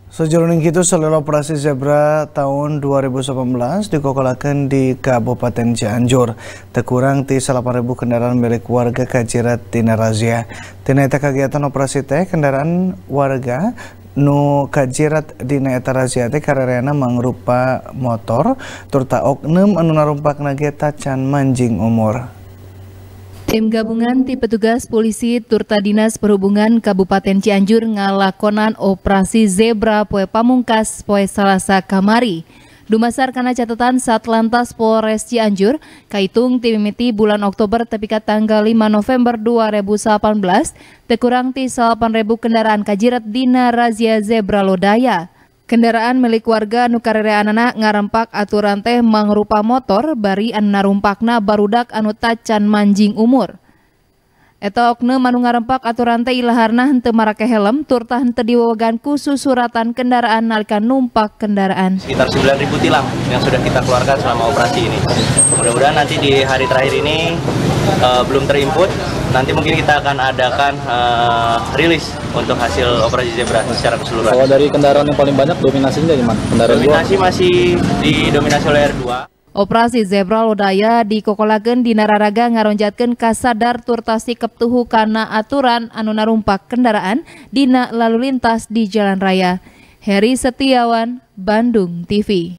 Sejauh itu selera operasi zebra tahun 2018 dikokolakan di Kabupaten Cianjur. Tekurang ti 8.000 kendaraan milik warga kajirat tina razia. Tina eta kegiatan operasi teh kendaraan warga nu kajirat dina eta razia teh karereana mangrupa motor turta oknum anu narumpakna ge tacan manjing umur. Tim gabungan ti petugas polisi turta Dinas Perhubungan Kabupaten Cianjur ngalakonan operasi zebra poe pamungkas poe Salasa kamari. Dumasar kana catatan Satlantas Polres Cianjur, kaitung ti mimiti bulan Oktober tepi ka tanggal 5 November 2018, teu kurang ti 8.000 kendaraan kajirat dina razia zebra lodaya. Kendaraan milik warga nu karereanana ngarempak aturan teh mangrupa motor bari anu narumpakna barudak anu tacan manjing umur. Eta oknum anu ngarempak aturan teh ilaharna henteu marake helm turta henteu diwewegan ku susuratan kendaraan nalika numpak kendaraan. Sekitar 9.000 tilang yang sudah kita keluarkan selama operasi ini. Mudah-mudahan nanti di hari terakhir ini belum terinput. Nanti mungkin kita akan adakan rilis untuk hasil operasi zebra secara keseluruhan. Kalau dari kendaraan yang paling banyak dominasinya di mana? Dominasi masih didominasi oleh R2. Operasi zebra lodaya dikokolakeun dina raraga ngaronjatkeun kasadar turta sikep tuhu kana aturan anu narumpak kendaraan dina lalu lintas di jalan raya. Heri Setiawan, Bandung TV.